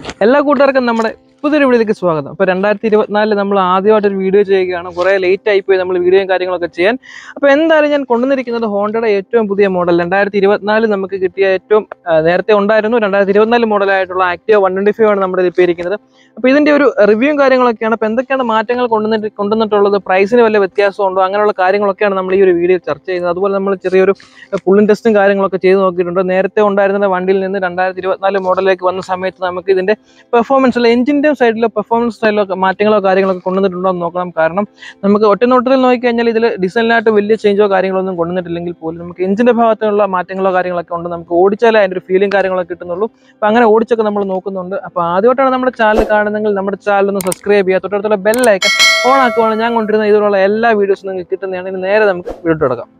എല്ലാ കൂട്ടുകാർക്കും നമ്മുടെ പുതിയൊരു വീഡിയോയിലേക്ക് സ്വാഗതം. അപ്പോൾ 2024 നമ്മൾ ആദ്യമായിട്ടൊരു വീഡിയോ ചെയ്യുകയാണ്. കുറേ ലേറ്റ് ആയിപ്പോയി നമ്മൾ വീഡിയോയും കാര്യങ്ങളൊക്കെ ചെയ്യാൻ. അപ്പോൾ എന്തായാലും ഞാൻ കൊണ്ടുവന്നിരിക്കുന്നത് ഹോണ്ടയുടെ ഏറ്റവും പുതിയ മോഡൽ 2024 നമുക്ക് കിട്ടിയ ഏറ്റവും നേരത്തെ ഉണ്ടായിരുന്നു 2024 മോഡലായിട്ടുള്ള ആക്ടിവ 125 ആണ് നമ്മുടെ ഇപ്പോൾ ഇരിക്കുന്നത്. അപ്പോൾ ഇതിൻ്റെ ഒരു റിവ്യൂവും കാര്യങ്ങളൊക്കെയാണ്. അപ്പോൾ എന്തൊക്കെയാണ് മാറ്റങ്ങൾ കൊണ്ടുവന്നിട്ടുള്ളത്, പ്രൈസിന് വല്ല വ്യത്യാസമുണ്ടോ, അങ്ങനെയുള്ള കാര്യങ്ങളൊക്കെയാണ് നമ്മൾ ഈ ഒരു വീഡിയോ ചർച്ച ചെയ്യുന്നത്. അതുപോലെ നമ്മൾ ചെറിയൊരു പുള്ളിംഗ് ടെസ്റ്റും കാര്യങ്ങളൊക്കെ ചെയ്ത് നോക്കിയിട്ടുണ്ട്. നേരത്തെ ഉണ്ടായിരുന്ന വണ്ടിയിൽ നിന്ന് 2024 മോഡലിലേക്ക് വന്ന സമയത്ത് നമുക്ക് ഇതിൻ്റെ പെർഫോമൻസ് എഞ്ചിൻ്റെ സൈഡിലോ പെർഫോമൻസ് സ്റ്റൈലോ മാറ്റങ്ങളോ കാര്യങ്ങളൊക്കെ കൊണ്ടുവന്നിട്ടുണ്ടോ എന്ന് നോക്കണം. കാരണം നമുക്ക് ഒറ്റനോട്ടത്തിൽ നോക്കിക്കഴിഞ്ഞാൽ ഇതിൽ ഡിസൈനിലായിട്ട് വലിയ ചേഞ്ചോ കാര്യങ്ങളൊന്നും കൊണ്ടുവന്നിട്ടില്ലെങ്കിൽ പോലും നമുക്ക് എഞ്ചിൻ്റെ ഭാഗത്തുള്ള മാറ്റങ്ങളോ കാര്യങ്ങളൊക്കെ ഉണ്ട്. നമുക്ക് ഓടിച്ചാലേ അതിൻ്റെ ഒരു ഫീലിംഗ് കാര്യങ്ങളൊക്കെ കിട്ടുന്നുള്ളൂ. അപ്പോൾ അങ്ങനെ ഓടിച്ചൊക്കെ നമ്മൾ നോക്കുന്നുണ്ട്. അപ്പോൾ ആദ്യമായിട്ടാണ് നമ്മുടെ ചാനൽ കാണുന്നതെങ്കിൽ നമ്മുടെ ചാനൽ ഒന്ന് സബ്സ്ക്രൈബ് ചെയ്യുക, തൊട്ടടുത്തുള്ള ബെല്ലൈക്കൺ ഓൺ ആക്കുവാണ് ഞാൻ കൊണ്ടുവരുന്ന ഇതിലുള്ള എല്ലാ വീഡിയോസും നിങ്ങൾക്ക് കിട്ടുന്നതാണ്. ഇനി നേരെ നമുക്ക് വീഡിയോ തുടങ്ങാം.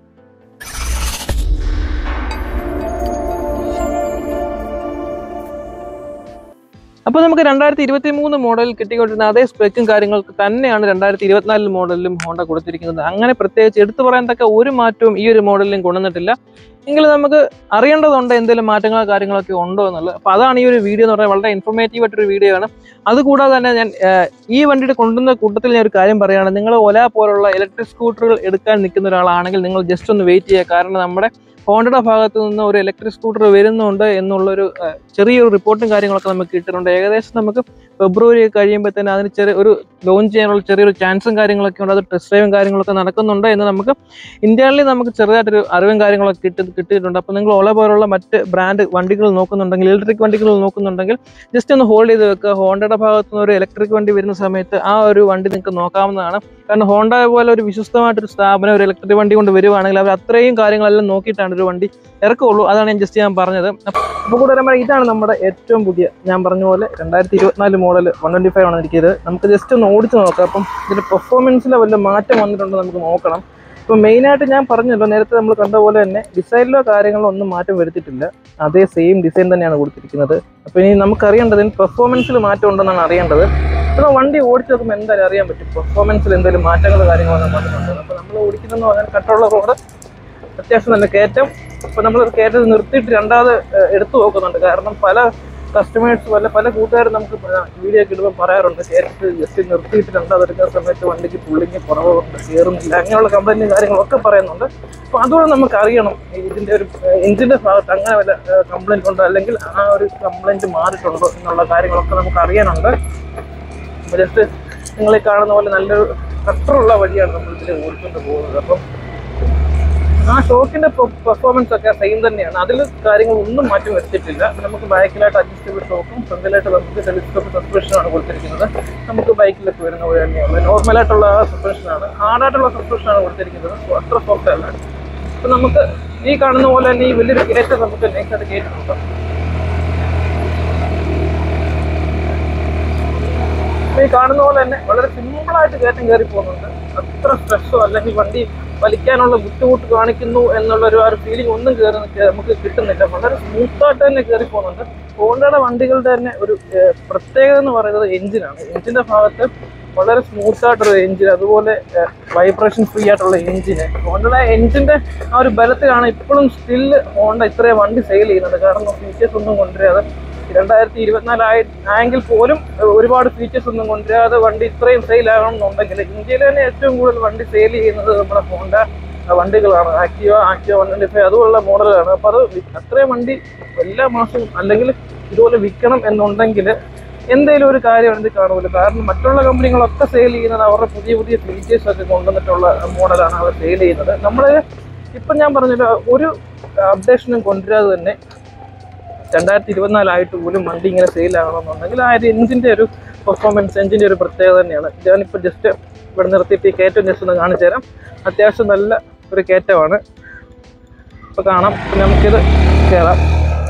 അപ്പോൾ നമുക്ക് 2023 മോഡലിൽ കിട്ടിക്കൊണ്ടിരുന്ന അതേ സ്പെക്കും കാര്യങ്ങൾക്ക് തന്നെയാണ് 2024 മോഡലിലും ഹോണ്ട കൊടുത്തിരിക്കുന്നത്. അങ്ങനെ പ്രത്യേകിച്ച് എടുത്തു പറയത്തക്ക ഒരു മാറ്റവും ഈ ഒരു മോഡലിലും കൊണ്ടുവന്നിട്ടില്ല. എങ്കിലും നമുക്ക് അറിയേണ്ടതുണ്ട് എന്തെങ്കിലും മാറ്റങ്ങളോ കാര്യങ്ങളൊക്കെ ഉണ്ടോ എന്നുള്ളത്. അപ്പോൾ അതാണ് ഈ ഒരു വീഡിയോ എന്ന് പറയുന്നത്. വളരെ ഇൻഫോർമേറ്റീവ് ആയിട്ടൊരു വീഡിയോ ആണ്. അതുകൂടാതെ തന്നെ ഞാൻ ഈ വണ്ടിയുടെ കൊണ്ടുവന്ന കൂട്ടത്തിൽ ഞാൻ ഒരു കാര്യം പറയുകയാണ്. നിങ്ങൾ ഒല പോലുള്ള ഇലക്ട്രിക് സ്കൂട്ടറുകൾ എടുക്കാൻ നിൽക്കുന്ന ഒരാളാണെങ്കിൽ നിങ്ങൾ ജസ്റ്റ് ഒന്ന് വെയിറ്റ് ചെയ്യുക. കാരണം നമ്മുടെ ഹോണ്ടയുടെ ഭാഗത്ത് നിന്ന് ഒരു ഇലക്ട്രിക് സ്കൂട്ടർ വരുന്നുണ്ട് എന്നുള്ളൊരു ചെറിയൊരു റിപ്പോർട്ടും കാര്യങ്ങളൊക്കെ നമുക്ക് കിട്ടുന്നുണ്ട്. ഏകദേശം നമുക്ക് ഫെബ്രുവരി കഴിയുമ്പോൾ തന്നെ അതിന് ഒരു ലോഞ്ച് ചെയ്യാനുള്ള ചെറിയൊരു ചാൻസും കാര്യങ്ങളൊക്കെ ഉണ്ട്. അത് ടെസ്റ്റ് ഡ്രൈവും കാര്യങ്ങളൊക്കെ നടക്കുന്നുണ്ട് എന്ന് നമുക്ക് ഇന്ത്യയിൽ നമുക്ക് ചെറുതായിട്ടൊരു അറിവും കാര്യങ്ങളൊക്കെ കിട്ടിയിട്ടുണ്ട്. അപ്പോൾ നിങ്ങൾ ഓല പോലുള്ള മറ്റ് ബ്രാൻഡ് വണ്ടികൾ നോക്കുന്നുണ്ടെങ്കിൽ, ഇലക്ട്രിക് വണ്ടികൾ നോക്കുന്നുണ്ടെങ്കിൽ ജസ്റ്റ് ഒന്ന് ഹോൾഡ് ചെയ്ത് വെക്കുക. ഹോണ്ടയുടെ ഭാഗത്തു നിന്ന് ഒരു ഇലക്ട്രിക് വണ്ടി വരുന്ന സമയത്ത് ആ ഒരു വണ്ടി നിങ്ങൾക്ക് നോക്കാവുന്നതാണ്. കാരണം ഹോണ്ട പോലെ ഒരു വിശ്വസ്തമായിട്ടൊരു സ്ഥാപനം ഒരു ഇലക്ട്രിക് വണ്ടി കൊണ്ട് വരുവാണെങ്കിൽ അവർ അത്രയും കാര്യങ്ങളെല്ലാം നോക്കിയിട്ടാണ് ഒരു വണ്ടി ഇറക്കുള്ളൂ. അതാണ് ഞാൻ പറഞ്ഞത്. അപ്പോൾ കൂടെ ഇതാണ് നമ്മുടെ ഏറ്റവും പുതിയ, ഞാൻ പറഞ്ഞ പോലെ 2024 മോഡൽ 125 ആണ് ഇരിക്കുന്നത്. നമുക്ക് ജസ്റ്റ് ഒന്ന് ഓടിച്ച് നോക്കാം. അപ്പം ഇതിൻ്റെ പെർഫോമൻസിൽ വല്ല മാറ്റം വന്നിട്ടുണ്ടോ നമുക്ക് നോക്കണം. ഇപ്പോൾ മെയിനായിട്ട് ഞാൻ പറഞ്ഞല്ലോ, നേരത്തെ നമ്മൾ കണ്ട പോലെ തന്നെ ഡിസൈനിലോ കാര്യങ്ങളോ ഒന്നും മാറ്റം വരുത്തിയിട്ടില്ല. അതേ സെയിം ഡിസൈൻ തന്നെയാണ് കൊടുത്തിരിക്കുന്നത്. അപ്പോൾ ഇനി നമുക്കറിയേണ്ടതിന് പെർഫോമൻസിൽ മാറ്റം ഉണ്ടെന്നാണ് അറിയേണ്ടത്. അപ്പോൾ വണ്ടി ഓടിച്ച് നോക്കുമ്പോൾ എന്തായാലും അറിയാൻ പറ്റും പെർഫോമൻസിൽ എന്തെങ്കിലും മാറ്റങ്ങൾ കാര്യങ്ങളൊന്നും വന്നിട്ടുണ്ട്. അപ്പോൾ നമ്മൾ ഓടിക്കുന്നതെന്ന് പറഞ്ഞാൽ കട്ടുള്ള റോഡ്, അത്യാവശ്യം നല്ല കയറ്റം. അപ്പോൾ നമ്മൾ കയറ്റം നിർത്തിയിട്ട് രണ്ടാമത് എടുത്തു നോക്കുന്നുണ്ട്. കാരണം പല കസ്റ്റമേഴ്സ് പല കൂട്ടുകാരും നമുക്ക് വീഡിയോ ഒക്കെ ഇടുമ്പോൾ പറയാറുണ്ട്, കയറ്റത്ത് ജസ്റ്റ് നിർത്തിയിട്ട് രണ്ടാമത് എടുക്കുന്ന സമയത്ത് വണ്ടിക്ക് പുള്ളിങ് കുറവുണ്ട്, കയറുന്നില്ല, അങ്ങനെയുള്ള കംപ്ലൈൻറ്റും കാര്യങ്ങളൊക്കെ പറയുന്നുണ്ട്. അപ്പോൾ അതുകൊണ്ട് നമുക്ക് അറിയണം ഇതിൻ്റെ ഒരു എഞ്ചിൻ്റെ ഭാഗത്ത് അങ്ങനെ വല്ല കംപ്ലൈൻറ്റ് ഉണ്ടോ, അല്ലെങ്കിൽ ആ ഒരു കംപ്ലൈൻറ്റ് മാറിയിട്ടുണ്ടോ എന്നുള്ള കാര്യങ്ങളൊക്കെ നമുക്ക് അറിയാനുണ്ട്. അപ്പോൾ ജസ്റ്റ് നിങ്ങളെ കാണുന്ന പോലെ നല്ലൊരു കട്ടറുള്ള വഴിയാണ് നമ്മൾ ഇതിൽ ഓടിക്കൊണ്ട് പോകുന്നത്. അപ്പം ആ ഷോക്കിൻ്റെ പെർഫോമൻസ് ഒക്കെ സെയിം തന്നെയാണ്. അതിൽ കാര്യങ്ങളൊന്നും മാറ്റം വരുത്തിയിട്ടില്ല. നമുക്ക് ബാക്കിലായിട്ട് അഡ്ജസ്റ്റബിൾ ഷോക്കും ഫ്രണ്ടിലായിട്ട് നമുക്ക് ടെലിസ്കോപ്പ് സസ്പെൻഷനാണ് കൊടുത്തിരിക്കുന്നത്. നമുക്ക് ബൈക്കിലൊക്കെ വരുന്ന പോലെ തന്നെയുള്ള നോർമലായിട്ടുള്ള സസ്പെൻഷനാണ്, ഹാർഡായിട്ടുള്ള സസ്പെൻഷനാണ് കൊടുത്തിരിക്കുന്നത്. അത്ര സോഫ്റ്റ് അല്ല. അപ്പം നമുക്ക് ഈ കാണുന്ന പോലെ തന്നെ ഈ വലിയൊരു കയറ്റം നമുക്ക് നെക്സ്റ്റ് കയറ്റുന്നുണ്ട്. ഈ കാണുന്ന പോലെ തന്നെ വളരെ സിമ്പിളായിട്ട് കയറ്റം കയറി പോകുന്നുണ്ട്. അത്ര സ്ട്രെസ്സോ അല്ലെങ്കിൽ വണ്ടി വലിക്കാനുള്ള ബുദ്ധിമുട്ട് കാണിക്കുന്നു എന്നുള്ളൊരു ആ ഒരു ഫീലിംഗ് ഒന്നും നമുക്ക് കിട്ടുന്നില്ല. വളരെ സ്മൂത്തായിട്ട് തന്നെ കയറി പോകുന്നുണ്ട്. ഹോണ്ടയുടെ വണ്ടികളുടെ തന്നെ ഒരു പ്രത്യേകത എന്ന് പറയുന്നത് എഞ്ചിനാണ്. എഞ്ചിൻ്റെ ഭാഗത്ത് വളരെ സ്മൂത്തായിട്ടൊരു എഞ്ചിൻ, അതുപോലെ വൈബ്രേഷൻ ഫ്രീ ആയിട്ടുള്ള എഞ്ചിന്. ഹോണ്ടയുടെ എഞ്ചിൻ്റെ ആ ഒരു ബലത്തിലാണ് ഇപ്പോഴും സ്റ്റിൽ ഹോണ്ട ഇത്രയും വണ്ടി സെയിൽ ചെയ്യുന്നത്. കാരണം ഫീച്ചേഴ്സ് ഒന്നും കൊണ്ടുവരാതെ 2024 ആയെങ്കിൽ പോലും ഒരുപാട് ഫീച്ചേഴ്സ് ഒന്നും കൊണ്ടുവരാതെ വണ്ടി ഇത്രയും സെയിൽ ആകണം എന്നുണ്ടെങ്കിൽ ഇന്ത്യയിൽ തന്നെ ഏറ്റവും കൂടുതൽ വണ്ടി സെയിൽ ചെയ്യുന്നത് നമ്മുടെ ഹോണ്ട വണ്ടികളാണ്. ആക്ടിവ 125 അതുപോലുള്ള മോഡലാണ്. അപ്പോൾ അത് അത്രയും വണ്ടി എല്ലാ മാസവും അല്ലെങ്കിൽ ഇതുപോലെ വിൽക്കണം എന്നുണ്ടെങ്കിൽ എന്തെങ്കിലും ഒരു കാര്യം അതിൽ കാണുമല്ലോ. കാരണം മറ്റുള്ള കമ്പനികളൊക്കെ സെയിൽ ചെയ്യുന്നത് അവരുടെ പുതിയ പുതിയ ഫീച്ചേഴ്സൊക്കെ കൊണ്ടുവന്നിട്ടുള്ള മോഡലാണ് അവർ സെയിൽ ചെയ്യുന്നത്. നമ്മൾ ഇപ്പം ഞാൻ പറഞ്ഞല്ലോ, ഒരു അപ്ഡേഷനും കൊണ്ടുവരാതെ തന്നെ 2024 ആയിട്ട് പോലും വണ്ടി ഇങ്ങനെ സെയിലാകണമെന്നുണ്ടെങ്കിൽ ആ ഒരു എഞ്ചിൻ്റെ ഒരു പെർഫോമൻസ്, എഞ്ചിൻ്റെ ഒരു പ്രത്യേകത തന്നെയാണ്. ഞാനിപ്പോൾ ജസ്റ്റ് ഇവിടെ നിർത്തിയിട്ട് ഈ കയറ്റം ജസ്റ്റ് ഒന്ന് കാണിച്ചു തരാം. അത്യാവശ്യം നല്ല ഒരു കയറ്റമാണ്. ഇപ്പോൾ കാണാം. നമുക്കിത് കയറാം.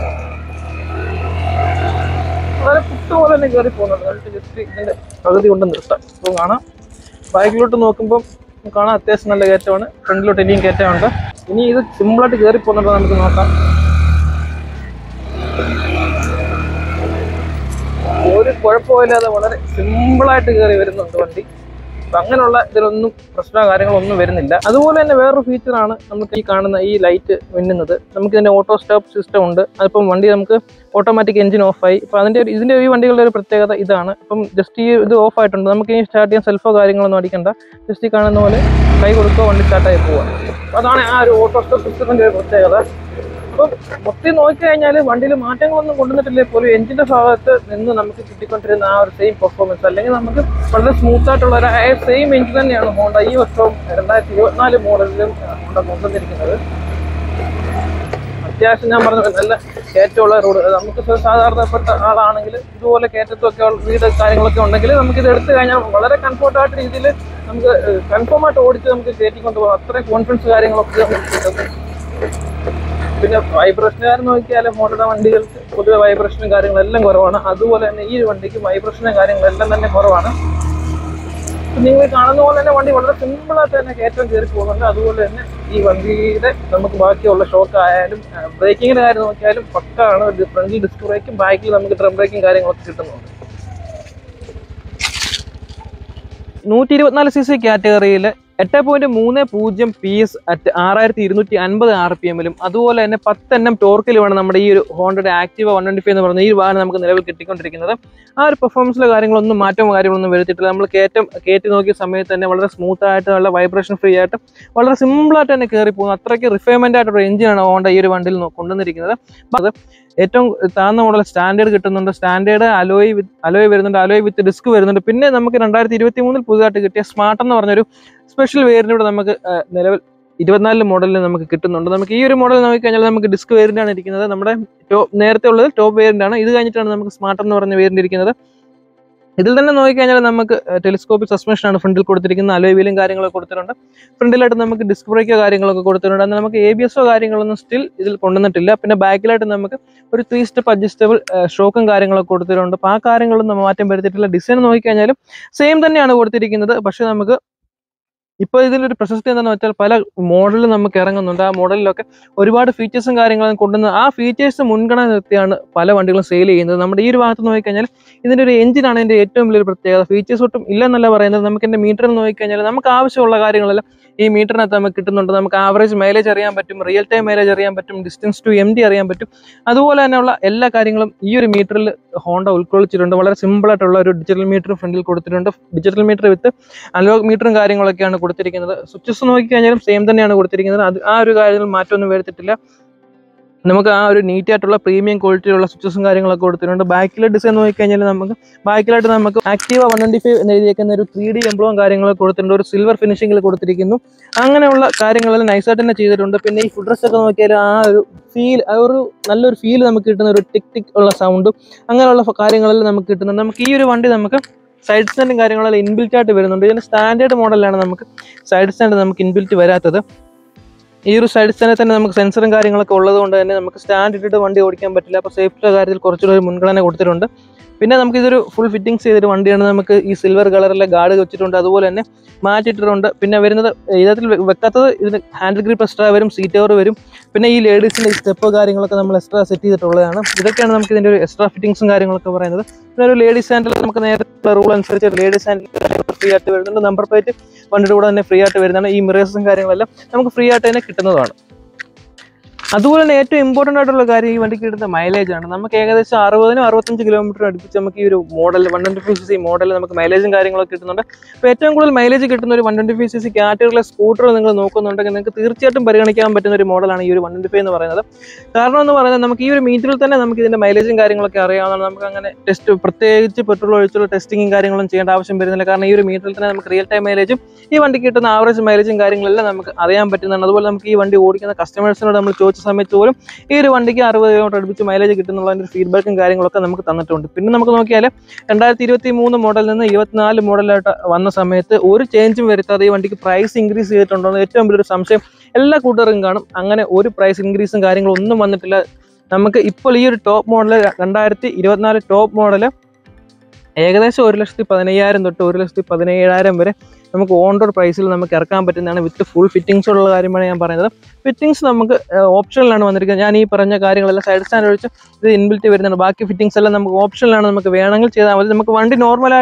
വളരെ പുട്ടുപോലെ തന്നെ കയറി പോകുന്നുണ്ട്. എന്നിട്ട് ജസ്റ്റ് ഇതിൻ്റെ പകുതി കൊണ്ട് നിർത്താം. ഇപ്പോൾ കാണാം. ബാക്കിലോട്ട് നോക്കുമ്പം കാണാം അത്യാവശ്യം നല്ല കയറ്റമാണ്. ഫ്രണ്ടിലോട്ട് ഇനിയും കയറ്റമുണ്ട്. ഇനി ഇത് സിമ്പിളായിട്ട് കയറി പോകുന്നുണ്ടോ നമുക്ക് നോക്കാം. ഒരു കുഴപ്പമില്ലാതെ വളരെ സിമ്പിളായിട്ട് കയറി വരുന്നുണ്ട് വണ്ടി. അപ്പം അങ്ങനെയുള്ള ഇതിലൊന്നും പ്രശ്നമോ കാര്യങ്ങളൊന്നും വരുന്നില്ല. അതുപോലെ തന്നെ വേറൊരു ഫീച്ചറാണ് നമുക്ക് ഈ കാണുന്ന ഈ ലൈറ്റ് മിന്നുന്നത്. നമുക്ക് ഇതിൻ്റെ ഓട്ടോ സ്റ്റോപ്പ് സിസ്റ്റം ഉണ്ട്. അതിപ്പം വണ്ടി നമുക്ക് ഓട്ടോമാറ്റിക് എഞ്ചിൻ ഓഫായി. അപ്പോൾ ഇതിൻ്റെ ഈ വണ്ടികളുടെ ഒരു പ്രത്യേകത ഇതാണ്. ഇപ്പം ജസ്റ്റ് ഈ ഇത് ഓഫ് ആയിട്ടുണ്ട്, നമുക്ക് ഇനി സ്റ്റാർട്ട് ചെയ്യാൻ സെൽഫോ കാര്യങ്ങളൊന്നും അടിക്കണ്ട. ജസ്റ്റ് ഈ കാണുന്ന പോലെ കൈ കൊടുക്കുക, വണ്ടി സ്റ്റാർട്ടായി പോവാം. അതാണ് ആ ഒരു ഓട്ടോ സ്റ്റോപ്പ് സിസ്റ്റത്തിൻ്റെ ഒരു പ്രത്യേകത. അപ്പം മൊത്തം നോക്കിക്കഴിഞ്ഞാൽ വണ്ടിയിൽ മാറ്റങ്ങളൊന്നും കൊണ്ടുവന്നിട്ടില്ലേ പോലും എഞ്ചിൻ്റെ ഭാഗത്ത് നിന്ന് നമുക്ക് കിട്ടിക്കൊണ്ടിരുന്ന ആ ഒരു സെയിം പെർഫോമൻസ്, അല്ലെങ്കിൽ നമുക്ക് വളരെ സ്മൂത്ത് ആയിട്ടുള്ള ഒരു സെയിം എഞ്ചിൻ തന്നെയാണ് ഹോണ്ട ഈ വർഷവും 2024 മോഡലിലും ഹോണ്ട കൊണ്ടുവന്നിരിക്കുന്നത്. അത്യാവശ്യം ഞാൻ പറഞ്ഞത് നല്ല കയറ്റമുള്ള റോഡ്, നമുക്ക് സാധാരണപ്പെട്ട ആളാണെങ്കിൽ ഇതുപോലെ കയറ്റത്തൊക്കെ വീട് കാര്യങ്ങളൊക്കെ ഉണ്ടെങ്കിൽ നമുക്കിത് എടുത്തു കഴിഞ്ഞാൽ വളരെ കംഫർട്ടായിട്ട് രീതിയിൽ നമുക്ക് കൺഫേമായിട്ട് ഓടിച്ച് നമുക്ക് കയറ്റിക്കൊണ്ട് പോകാം. അത്രയും കോൺഫിഡൻസ് കാര്യങ്ങളൊക്കെ നമുക്ക് കിട്ടും. പിന്നെ വൈബ്രേഷൻ കാര്യം നോക്കിയാൽ മോട്ടോർ വണ്ടികൾക്ക് പൊതുവെ വൈബ്രേഷനും കാര്യങ്ങളെല്ലാം കുറവാണ്. അതുപോലെ തന്നെ ഈ വണ്ടിക്ക് വൈബ്രേഷനും കാര്യങ്ങളെല്ലാം തന്നെ കുറവാണ്. നിങ്ങൾ കാണുന്ന പോലെ തന്നെ വണ്ടി വളരെ സിമ്പിളായിട്ട് തന്നെ കയറ്റം കയറി പോകുന്നുണ്ട്. അതുപോലെ തന്നെ ഈ വണ്ടിയുടെ നമുക്ക് ബാക്കിയുള്ള ഷോക്ക് ആയാലും ബ്രേക്കിങ്ങിൻ്റെ കാര്യം നോക്കിയാലും പക്കാണ്. ഫ്രണ്ടിൽ ഡിസ്ക് ബ്രേക്കും ബാക്കിൽ നമുക്ക് ഡ്രം ബ്രേക്കും കാര്യങ്ങളൊക്കെ കിട്ടുന്നുണ്ട്. 124cc കാറ്റഗറിയിൽ 8.30 PS അറ്റ് 6250 RPM അതുപോലെ തന്നെ 10 Nm ടോർക്കിലുമാണ് നമ്മുടെ ഈ ഒരു ഹോണ്ടയുടെ ആക്റ്റീവ 125 എന്ന് പറയുന്ന ഈ വാഹനം നമുക്ക് നിലവിൽ കിട്ടിക്കൊണ്ടിരിക്കുന്നത്. ആ ഒരു പെർഫോമൻസിലെ കാര്യങ്ങളൊന്നും മാറ്റമോ കാര്യങ്ങളൊന്നും വരുത്തിയിട്ടില്ല. നമ്മൾ കയറ്റി നോക്കിയ സമയത്ത് തന്നെ വളരെ സ്മൂത്ത് ആയിട്ട്, നല്ല വൈബ്രേഷൻ ഫ്രീ ആയിട്ട്, വളരെ സിമ്പിളായിട്ട് തന്നെ കയറി പോകുന്നു. അത്രയ്ക്ക് റിഫൈൻമെൻ്റ് ആയിട്ടൊരു എഞ്ചിനാണ് ഹോണ്ട ഈ ഒരു വണ്ടിയിൽ കൊണ്ടുവന്നിരിക്കുന്നത്. അത് ഏറ്റവും താഴ്ന്ന മോഡൽ സ്റ്റാൻഡേർഡ് കിട്ടുന്നുണ്ട്. സ്റ്റാൻഡേർഡ് അലോയ് വരുന്നുണ്ട്, അലോയ് വിത്ത് ഡിസ്ക് വരുന്നുണ്ട്. പിന്നെ നമുക്ക് 2023 പുതുതായിട്ട് കിട്ടിയ സ്മാർട്ട് എന്ന് പറഞ്ഞൊരു സ്പെഷ്യൽ വേരിയന്റ് ഇവിടെ നമുക്ക് നിലവിൽ 24 മോഡലിൽ നമുക്ക് കിട്ടുന്നുണ്ട്. നമുക്ക് ഈ ഒരു മോഡൽ നോക്കിക്കഴിഞ്ഞാൽ നമുക്ക് ഡിസ്ക് വേരിയന്റ് ആണ് ഇരിക്കുന്നത്. നമ്മുടെ നേരത്തെ ഉള്ളത് ടോപ്പ് വേരിയന്റ് ആണ്. ഇത് കഴിഞ്ഞിട്ടാണ് നമുക്ക് സ്മാർട്ട് എന്ന് പറഞ്ഞ വേരിയന്റ് ഇരിക്കുന്നത്. ഇതിൽ തന്നെ നോക്കിക്കഴിഞ്ഞാൽ നമുക്ക് ടെലിസ്കോപ്പിക് സസ്പെൻഷനാണ് ഫ്രണ്ടിൽ കൊടുത്തിരിക്കുന്നത്. അലോയ് വീലും കാര്യങ്ങളൊക്കെ കൊടുത്തിട്ടുണ്ട്. ഫ്രണ്ടിലായിട്ട് നമുക്ക് ഡിസ്ക് ബ്രേക്കോ കാര്യങ്ങളൊക്കെ കൊടുത്തിട്ടുണ്ട്. എന്നാൽ നമുക്ക് ABS കാര്യങ്ങളൊന്നും സ്റ്റിൽ ഇതിൽ കൊണ്ടുവന്നിട്ടില്ല. പിന്നെ ബാക്കിലായിട്ട് നമുക്ക് ഒരു 3 സ്റ്റെപ്പ് അഡ്ജസ്റ്റബിൾ ഷോക്കും കാര്യങ്ങളൊക്കെ കൊടുത്തിട്ടുണ്ട്. അപ്പോൾ ആ കാര്യങ്ങളൊന്നും മാറ്റം വരുത്തിയിട്ടില്ല. ഡിസൈൻ നോക്കിക്കഴിഞ്ഞാലും സെയിം തന്നെയാണ് കൊടുത്തിരിക്കുന്നത്. പക്ഷേ നമുക്ക് ഇപ്പോൾ ഇതിലൊരു പ്രശസ്തി എന്താണെന്ന് വെച്ചാൽ പല മോഡലിൽ നമുക്ക് ഇറങ്ങുന്നുണ്ട്. ആ മോഡലിലൊക്കെ ഒരുപാട് ഫീച്ചേഴ്സും കാര്യങ്ങളും കൊണ്ടുവന്ന് ആ ഫീച്ചേഴ്സ് മുൻഗണന നിർത്തിയാണ് പല വണ്ടികളും സെയിൽ ചെയ്യുന്നത്. നമ്മുടെ ഈ ഒരു ഭാഗത്ത് നോക്കിക്കഴിഞ്ഞാൽ ഇതിൻ്റെ ഒരു എഞ്ചിനാണ് ഇതിൻ്റെ ഏറ്റവും വലിയൊരു പ്രത്യേകത. ഫീച്ചേഴ്സ് ഒട്ടും ഇല്ലെന്നല്ല പറയുന്നത്. നമുക്ക് എൻ്റെ മീറ്ററിൽ നോക്കിക്കഴിഞ്ഞാൽ നമുക്ക് ആവശ്യമുള്ള കാര്യങ്ങളെല്ലാം ഈ മീറ്ററിനകത്ത് നമുക്ക് കിട്ടുന്നുണ്ട്. നമുക്ക് ആവറേജ് മൈലേജ് അറിയാൻ പറ്റും, റിയൽ ടൈം മൈലേജ് അറിയാൻ പറ്റും, ഡിസ്റ്റൻസ് ടു MD അറിയാൻ പറ്റും. അതുപോലെ തന്നെയുള്ള എല്ലാ കാര്യങ്ങളും ഈ ഒരു മീറ്ററിൽ ഹോണ്ട ഉൾക്കൊള്ളിച്ചിട്ടുണ്ട്. വളരെ സിമ്പിളായിട്ടുള്ള ഒരു ഡിജിറ്റൽ മീറ്റർ ഫ്രണ്ടിൽ കൊടുത്തിട്ടുണ്ട്. ഡിജിറ്റൽ മീറ്റർ വിത്ത് അനലോഗ് മീറ്ററും കാര്യങ്ങളൊക്കെയാണ് കൊടുത്തിരിക്കുന്നത്. സ്വിച്ചസ് നോക്കിക്കഴിഞ്ഞാലും സെയിം തന്നെയാണ് കൊടുത്തിരിക്കുന്നത്. ആ ഒരു കാര്യത്തിൽ മാറ്റമൊന്നും വരുത്തിയിട്ടില്ല. നമുക്ക് ആ ഒരു നീറ്റ് ആയിട്ടുള്ള പ്രീമിയം ക്വാളിറ്റിയിലുള്ള സ്വിച്ചസും കാര്യങ്ങളൊക്കെ കൊടുത്തിട്ടുണ്ട്. ബാക്കിലെ ഡിസൈൻ നോക്കിക്കഴിഞ്ഞാൽ ബാക്കിലായിട്ട് നമുക്ക് ആക്റ്റീവ 125 എന്ന് എഴുതിയേക്കുന്ന ഒരു 3D എംബ്ലവും കാര്യങ്ങളൊക്കെ കൊടുത്തിട്ടുണ്ട്. ഒരു സിൽവർ ഫിനിഷിംഗിൽ കൊടുത്തിരിക്കുന്നു. അങ്ങനെയുള്ള കാര്യങ്ങളെല്ലാം നൈസായിട്ട് തന്നെ ചെയ്തിട്ടുണ്ട്. പിന്നെ ഈ ഫുഡ് ഡ്രസ്സൊക്കെ നോക്കിയാൽ ആ ഒരു ഫീൽ, ആ ഒരു നല്ലൊരു ഫീൽ നമുക്ക് കിട്ടുന്ന ഒരു ടിക് ഉള്ള സൗണ്ടും അങ്ങനെയുള്ള കാര്യങ്ങളെല്ലാം നമുക്ക് കിട്ടുന്നുണ്ട്. നമുക്ക് ഈ ഒരു വണ്ടി നമുക്ക് സൈഡ് സ്റ്റാൻഡും കാര്യങ്ങളെല്ലാം ഇൻബിൽറ്റ് ആയിട്ട് വരുന്നുണ്ട്. ഇതിൻ്റെ സ്റ്റാൻഡേർഡ് മോഡലാണ് നമുക്ക് സൈഡ് സ്റ്റാൻഡ് നമുക്ക് ഇൻബിൽറ്റ് വരാത്തത്. ഈ ഒരു സൈഡ് സ്റ്റാൻഡിൽ തന്നെ നമുക്ക് സെൻസറും കാര്യങ്ങളൊക്കെ ഉള്ളത് കൊണ്ട് തന്നെ നമുക്ക് സ്റ്റാൻഡ് ഇട്ടിട്ട് വണ്ടി ഓടിക്കാൻ പറ്റില്ല. അപ്പോൾ സേഫ്റ്റിയുടെ കാര്യത്തിൽ കുറച്ചുകൂടി ഒരു മുൻഗണന കൊടുത്തിട്ടുണ്ട്. പിന്നെ നമുക്കിതൊരു ഫുൾ ഫിറ്റിങ്സ് ചെയ്തൊരു വണ്ടിയാണ്. നമുക്ക് ഈ സിൽവർ കളറിലെ ഗാർഡ് വെച്ചിട്ടുണ്ട്. അതുപോലെ തന്നെ മാറ്റിയിട്ടുണ്ട്. പിന്നെ വരുന്നത് ഇതിൽ വെക്കാത്തത് ഇതിന് ഹാൻഡിൽ ഗ്രിപ്പ് എക്സ്ട്രാ വരും, സീറ്റ് കവർ വരും. പിന്നെ ഈ ലേഡീസിൻ്റെ ഈ സ്റ്റെപ്പ് കാര്യങ്ങളൊക്കെ നമ്മൾ എക്സ്ട്രാ സെറ്റ് ചെയ്തിട്ടുള്ളതാണ്. ഇതൊക്കെയാണ് നമുക്ക് ഇതിൻ്റെ ഒരു എക്സ്ട്രാ ഫിറ്റിങ്സും കാര്യങ്ങളൊക്കെ പറയുന്നത്. പിന്നെ ഒരു ലേഡീസ് ഹാൻഡിൽ നമുക്ക് നേരത്തെ റൂൾ അനുസരിച്ച് ലേഡീസ് ഹാൻഡിൽ ഫ്രീ ആയിട്ട് വരുന്നുണ്ട്. നമ്പർ പ്ലേറ്റ് വണ്ടിയുടെ കൂടെ തന്നെ ഫ്രീ ആയിട്ട് വരുന്നതാണ്. ഈ മിറേഴ്സും കാര്യങ്ങളെല്ലാം നമുക്ക് ഫ്രീ ആയിട്ട് തന്നെ കിട്ടുന്നതാണ്. അതുപോലെ തന്നെ ഏറ്റവും ഇമ്പോർട്ടൻ്റ് ആയിട്ടുള്ള കാര്യം ഈ വണ്ടിക്ക് കിട്ടുന്ന മൈലേജ് ആണ്. നമുക്ക് ഏകദേശം 60-65 കിലോമീറ്റർ അടുപ്പിച്ച് നമുക്ക് ഈ ഒരു മോഡൽ 125cc മോഡൽ നമുക്ക് മൈലേജും കാര്യങ്ങളൊക്കെ കിട്ടുന്നുണ്ട്. അപ്പോൾ ഏറ്റവും കൂടുതൽ മൈലേജ് കിട്ടുന്ന ഒരു 125cc കാറ്റഗറിയിലെ സ്കൂട്ടർ നിങ്ങൾ നോക്കുന്നുണ്ടെങ്കിൽ നിങ്ങൾക്ക് തീർച്ചയായിട്ടും പരിഗണിക്കാൻ പറ്റുന്ന ഒരു മോഡലാണ് ഈ ഒരു 125 എന്ന് പറയുന്നത്. കാരണം എന്ന് പറയുന്നത് നമുക്ക് ഈ ഒരു മീറ്ററിൽ തന്നെ നമുക്ക് ഇതിൻ്റെ മൈലേജും കാര്യങ്ങളൊക്കെ അറിയാവുന്നതാണ്. നമുക്ക് അങ്ങനെ പ്രത്യേകിച്ച് പെട്രോൾ ഒഴിച്ചുള്ള ടെസ്റ്റിങ്ങും കാര്യങ്ങളും ചെയ്യേണ്ട ആവശ്യം വരുന്നില്ല. കാരണം ഈ ഒരു മീറ്ററിൽ തന്നെ നമുക്ക് റിയൽ ടൈം മൈലേജും ഈ വണ്ടിക്ക് കിട്ടുന്ന ആവറേജ് മൈലേജും കാര്യങ്ങളെല്ലാം നമുക്ക് അറിയാൻ പറ്റുന്നതാണ്. അതുപോലെ നമുക്ക് ഈ വണ്ടി ഓടിക്കുന്ന കസ്റ്റമേഴ്സിനോട് നമ്മൾ ചോദിച്ച സമയത്ത് പോലും ഈ ഒരു വണ്ടിക്ക് 60 കിലോമീറ്റർ അടുപ്പിച്ച് മൈലേജ് കിട്ടുന്നുള്ള ഒരു ഫീഡ്ബാക്കും കാര്യങ്ങളൊക്കെ നമുക്ക് തന്നിട്ടുണ്ട്. പിന്നെ നമുക്ക് നോക്കിയാൽ 2023 മോഡലിൽ നിന്ന് 24 മോഡലായിട്ട് വന്ന സമയത്ത് ഒരു ചേഞ്ചും വരുത്താതെ ഈ വണ്ടിക്ക് പ്രൈസ് ഇൻക്രീസ് ചെയ്തിട്ടുണ്ടോ എന്ന് ഏറ്റവും വലിയൊരു സംശയം എല്ലാ കൂട്ടർക്കും കാണും. അങ്ങനെ ഒരു പ്രൈസ് ഇൻക്രീസും കാര്യങ്ങളൊന്നും വന്നിട്ടില്ല. നമുക്ക് ഇപ്പോൾ ഈ ഒരു ടോപ്പ് മോഡൽ 2024 ടോപ്പ് മോഡൽ ഏകദേശം 1,15,000 തൊട്ട് 1,17,000 വരെ നമുക്ക് ഓൺ റോഡ് പ്രൈസിൽ നമുക്ക് ഇറക്കാൻ പറ്റുന്നതാണ്. വിത്ത് ഫുൾ ഫിറ്റിങ്സ് ഉള്ള കാര്യമാണ് ഞാൻ പറയുന്നത്. ഫിറ്റിങ്സ് നമുക്ക് ഓപ്ഷനിലാണ് വന്നിരിക്കുന്നത്. ഞാൻ ഈ പറഞ്ഞ കാര്യങ്ങളെല്ലാം സൈഡ് സ്റ്റാൻഡ് ഒഴിച്ച് ഇത് ഇൻബിൽറ്റ് വരുന്നുണ്ട്. ബാക്കി ഫിറ്റിങ്സ് എല്ലാം നമുക്ക് ഓപ്ഷനിലാണ്. നമുക്ക് വേണമെങ്കിൽ ചെയ്താൽ മതി. നമുക്ക് വണ്ടി നോർമലായിട്ട്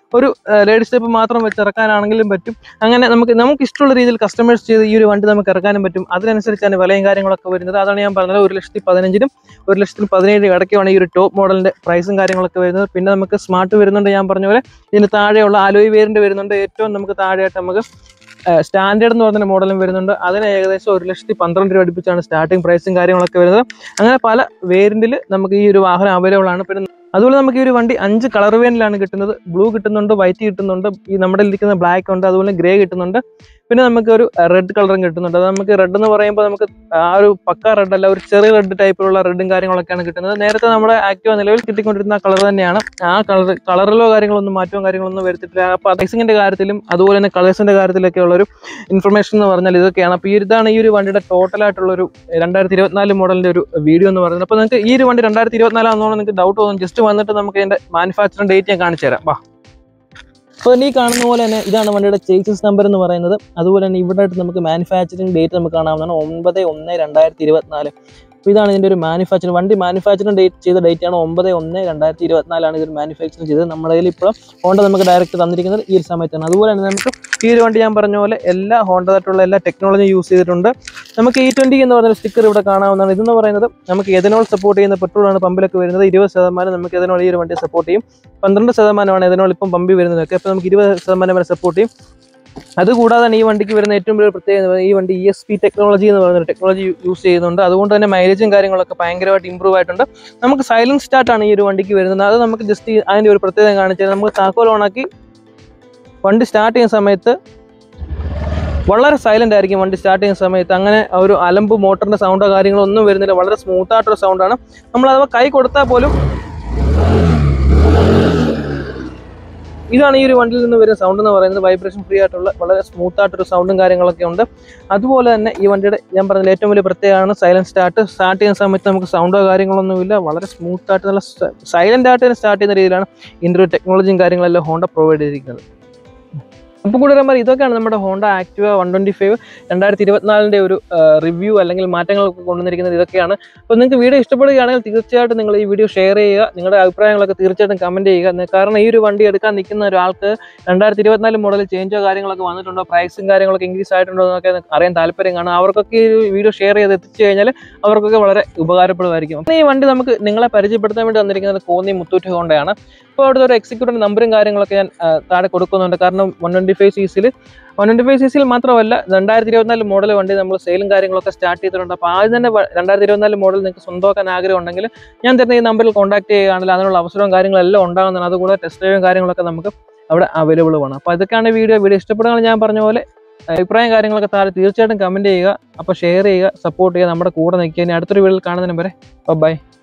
ഒരു ലേഡി സ്റ്റെപ്പ് മാത്രം വെച്ച് ഇറക്കാനാണെങ്കിലും പറ്റും. അങ്ങനെ നമുക്ക് ഇഷ്ടമുള്ള രീതിയിൽ കസ്റ്റമൈസ് ചെയ്ത് ഈ ഒരു വണ്ടി നമുക്ക് ഇറക്കാനും പറ്റും. അതിനനുസരിച്ചാണ് വിലയും കാര്യങ്ങളൊക്കെ വരുന്നത്. അതാണ് ഞാൻ പറഞ്ഞത് 1,15,000-നും 1,17,000 ഇടയ്ക്കുമാണ് ഈ ഒരു ടോപ്പ് മോഡലിന്റെ പ്രൈസും കാര്യങ്ങളൊക്കെ വരുന്നത്. പിന്നെ നമുക്ക് സ്മാർട്ട് വരുന്നുണ്ട്, ഞാൻ പറഞ്ഞ പോലെ ഇതിന് താഴെയുള്ള അലോയ് വേരിയന്റ് വരുന്നുണ്ട്. ഏറ്റവും നമുക്ക് താഴെയായിട്ട് നമുക്ക് സ്റ്റാൻഡേർഡ് എന്ന് പറഞ്ഞ മോഡലും വരുന്നുണ്ട്. അതിന് ഏകദേശം 1,12,000 അടുപ്പിച്ചാണ് സ്റ്റാർട്ടിംഗ് പ്രൈസും കാര്യങ്ങളൊക്കെ വരുന്നത്. അങ്ങനെ പല വേരിയന്റിൽ നമുക്ക് ഈ ഒരു വാഹനം അവൈലബിൾ ആണ്. പിന്നെ അതുപോലെ നമുക്ക് ഈ ഒരു വണ്ടി 5 കളർ വേരിയന്റിലാണ് കിട്ടുന്നത്. ബ്ലൂ കിട്ടുന്നുണ്ട്, വൈറ്റ് കിട്ടുന്നുണ്ട്, ഈ നമ്മുടെ ഇരിക്കുന്ന ബ്ലാക്ക് ഉണ്ട്, അതുപോലെ ഗ്രേ കിട്ടുന്നുണ്ട്. പിന്നെ നമുക്ക് ഒരു റെഡ് കളറും കിട്ടുന്നുണ്ട്. അത് നമുക്ക് റെഡ് എന്ന് പറയുമ്പോൾ നമുക്ക് ആ ഒരു പക്ക റെഡ് അല്ല, ഒരു ചെറിയ റെഡ് ടൈപ്പിലുള്ള റെഡും കാര്യങ്ങളൊക്കെയാണ് കിട്ടുന്നത്. നേരത്തെ നമ്മുടെ ആക്റ്റീവ നിലവിൽ കിട്ടിക്കൊണ്ടിരുന്ന കളർ തന്നെയാണ്. ആ കളറിലോ കാര്യങ്ങളൊന്നും മാറ്റവും കാര്യങ്ങളൊന്നും വരുത്തിയിട്ടില്ല. അപ്പോൾ പ്രൈസിങ്ങിന്റെ കാര്യത്തിലും അതുപോലെ തന്നെ കളേഴ്സിന്റെ കാര്യത്തിലൊക്കെ ഉള്ളൊരു ഇൻഫർമേഷൻ എന്ന് പറഞ്ഞാൽ ഇതൊക്കെയാണ്. അപ്പോൾ ഇതാണ് ഈ ഒരു വണ്ടിയുടെ ടോട്ടലായിട്ടുള്ളൊരു 2024 മോഡലിന്റെ ഒരു വീഡിയോ എന്ന് പറയുന്നത്. അപ്പോൾ നിങ്ങൾക്ക് ഈ ഒരു വണ്ടി 2024 ആണെന്നുള്ളത് നിങ്ങൾക്ക് ഡൗട്ട് തോന്നും. ജസ്റ്റ് വന്നിട്ട് നമുക്ക് ഇതിന്റെ മാനുഫാക്ചറിംഗ് ഡേറ്റ് ഞാൻ കാണിച്ചു തരാം. വാ. അപ്പോൾ ഈ കാണുന്ന പോലെ തന്നെ ഇതാണ് വണ്ടിയുടെ ചേസിസ് നമ്പർ എന്ന് പറയുന്നത്. അതുപോലെ തന്നെ ഇവിടെ ആയിട്ട് നമുക്ക് മാനുഫാക്ചറിംഗ് ഡേറ്റ് നമുക്ക് കാണാവുന്നതാണ് 9/1/2024. അപ്പോൾ ഇതാണ് ഇതിൻ്റെ ഒരു മാനുഫാക്ചറിംഗ് വണ്ടി മാനുഫാക്ചറിംഗ് ചെയ്ത ഡേറ്റ് ആണ് 9/1/2024 ഇതൊരു മാനുഫാക്ചറിംഗ് ചെയ്തത്. നമ്മുടെ കയ്യിൽ ഇപ്പോൾ ഹോണ്ട നമുക്ക് ഡയറക്റ്റ് തന്നിരിക്കുന്നത് ഈ ഒരു സമയത്താണ്. അതുപോലെ തന്നെ നമുക്ക് ഈ ഒരു വണ്ടി ഞാൻ പറഞ്ഞ പോലെ എല്ലാ ഹോണ്ടതായിട്ടുള്ള എല്ലാ ടെക്നോളജിയും യൂസ് ചെയ്തിട്ടുണ്ട്. നമുക്ക് E20 എന്ന് പറഞ്ഞ സ്റ്റിക്കർ ഇവിടെ കാണാവുന്നതാണ്. ഇതെന്ന് പറയുന്നത് നമുക്ക് എഥനോൾ സപ്പോർട്ട് ചെയ്യുന്ന പെട്രോളാണ് പമ്പിലൊക്കെ വരുന്നത്. 20% നമുക്ക് എഥനോൾ ഈ ഒരു വണ്ടി സപ്പോർട്ട് ചെയ്യും. 12% എഥനോൾ ഇപ്പം പമ്പിൽ വരുന്നതൊക്കെ. അപ്പോൾ നമുക്ക് 20% വരെ സപ്പോർട്ട് ചെയ്യും. അതുകൂടാതെ ഈ വണ്ടിക്ക് വരുന്ന ഏറ്റവും വലിയ പ്രത്യേകത ഈ വണ്ടി ESP ടെക്നോളജി എന്ന് പറയുന്ന ടെക്നോളജി യൂസ് ചെയ്യുന്നുണ്ട്. അതുകൊണ്ട് തന്നെ മൈലേജും കാര്യങ്ങളൊക്കെ ഭയങ്കരമായിട്ട് ഇമ്പ്രൂവ് ആയിട്ടുണ്ട്. നമുക്ക് സൈലന്റ് സ്റ്റാർട്ടാണ് ഈ ഒരു വണ്ടിക്ക് വരുന്നത്. അത് നമുക്ക് ജസ്റ്റ് അതിൻ്റെ ഒരു പ്രത്യേകത കാണിച്ചാൽ നമുക്ക് താക്കോൽ ഓണാക്കി വണ്ടി സ്റ്റാർട്ട് ചെയ്യുന്ന സമയത്ത് വളരെ സൈലന്റ് ആയിരിക്കും. വണ്ടി സ്റ്റാർട്ട് ചെയ്യുന്ന സമയത്ത് അങ്ങനെ ഒരു അലമ്പ് മോട്ടറിന്റെ സൗണ്ടോ കാര്യങ്ങളോ ഒന്നും വരുന്നില്ല. വളരെ സ്മൂത്ത് ആയിട്ടൊരു സൗണ്ടാണ്. നമ്മൾ അഥവാ കൈ കൊടുത്താൽ പോലും ഇതാണ് ഈ ഒരു വണ്ടിയിൽ നിന്ന് വരുന്ന സൗണ്ട് എന്ന് പറയുന്നത്. വൈബ്രേഷൻ ഫ്രീ ആയിട്ടുള്ള വളരെ സ്മൂത്ത് ആയിട്ടൊരു സൗണ്ടും കാര്യങ്ങളൊക്കെ ഉണ്ട്. അതുപോലെ തന്നെ ഈ വണ്ടിയുടെ ഞാൻ പറഞ്ഞ ഏറ്റവും വലിയ പ്രത്യേകമാണ് സൈലന്റ് സ്റ്റാർട്ട് ചെയ്യുന്ന സമയത്ത് നമുക്ക് സൗണ്ടോ കാര്യങ്ങളൊന്നുമില്ല. വളരെ സ്മൂത്ത് ആയിട്ട് നല്ല സൈലന്റ് ആയിട്ട് തന്നെ സ്റ്റാർട്ട് ചെയ്യുന്ന രീതിയിലാണ് ഇതിൻ്റെ ടെക്നോളജിയും കാര്യങ്ങളെല്ലാം ഹോണ്ട പ്രൊവൈഡ് ചെയ്തിരിക്കുന്നത്. അപ്പോൾ കൂടെ ഇതൊക്കെയാണ് നമ്മുടെ ഹോണ്ട ആക്ടിവ 125 2024 ഒരു റിവ്യൂ അല്ലെങ്കിൽ മാറ്റങ്ങളൊക്കെ കൊണ്ടുവന്നിരിക്കുന്നത് ഇതൊക്കെയാണ്. അപ്പോൾ നിങ്ങൾക്ക് വീഡിയോ ഇഷ്ടപ്പെടുകയാണെങ്കിൽ തീർച്ചയായിട്ടും നിങ്ങൾ ഈ വീഡിയോ ഷെയർ ചെയ്യുക. നിങ്ങളുടെ അഭിപ്രായങ്ങളൊക്കെ തീർച്ചയായിട്ടും കമൻറ്റ് ചെയ്യുക. കാരണം ഈ ഒരു വണ്ടി എടുക്കാൻ നിൽക്കുന്ന ഒരാൾക്ക് 2024 മോഡൽ ചേഞ്ചോ കാര്യങ്ങളൊക്കെ വന്നിട്ടുണ്ടോ, പ്രൈസും കാര്യങ്ങളൊക്കെ ഇൻക്രീസ് ആയിട്ടുണ്ടോ എന്നൊക്കെ അറിയാൻ താല്പര്യം കാണും. അവർക്കൊക്കെ ഈ വീഡിയോ ഷെയർ ചെയ്ത് എത്തിച്ചു കഴിഞ്ഞാൽ അവർക്കൊക്കെ വളരെ ഉപകാരപ്പെടുമായിരിക്കും. അപ്പോൾ ഈ വണ്ടി നമുക്ക് നിങ്ങളെ പരിചയപ്പെടുത്താൻ വേണ്ടി വന്നിരിക്കുന്നത് കോന്നി മുത്തൂറ്റ് ഹോണ്ടയാണ്. അപ്പോൾ അവിടുത്തെ ഒരു എക്സിക്യൂട്ടീവ് നമ്പറും കാര്യങ്ങളൊക്കെ ഞാൻ താഴെ കൊടുക്കുന്നുണ്ട്. കാരണം 125 cc മാത്രമല്ല 2024 മോഡൽ വണ്ടി നമ്മൾ സെയിലും കാര്യങ്ങളൊക്കെ സ്റ്റാർട്ട് ചെയ്തിട്ടുണ്ട്. അപ്പോൾ ആദ്യം തന്നെ 2024 മോഡൽ നിങ്ങൾക്ക് സ്വന്തമാക്കാൻ ആഗ്രഹം ഉണ്ടെങ്കിൽ ഞാൻ തരുന്ന ഈ നമ്പറിൽ കോൺടാക്ട് ചെയ്യുകയാണെങ്കിൽ അതിനുള്ള അവസരവും കാര്യങ്ങളെല്ലാം ഉണ്ടാകുന്നതാണ്. അതുകൂടെ ടെസ്റ്റ് ഡ്രൈവും കാര്യങ്ങളൊക്കെ നമുക്ക് അവിടെ അവൈലബിൾ ആണ്. അപ്പോൾ ഇതൊക്കെയാണ് വീഡിയോ ഇഷ്ടപ്പെടുകയാണെങ്കിൽ ഞാൻ പറഞ്ഞ പോലെ അഭിപ്രായം കാര്യങ്ങളൊക്കെ താഴെ തീർച്ചയായിട്ടും കമൻറ്റ് ചെയ്യുക. അപ്പോൾ ഷെയർ ചെയ്യുക, സപ്പോർട്ട് ചെയ്യുക, നമ്മുടെ കൂടെ നിൽക്കുക. ഇനി അടുത്തൊരു വീഡിയോയിൽ കാണുന്നതിന് വരെ ബൈ.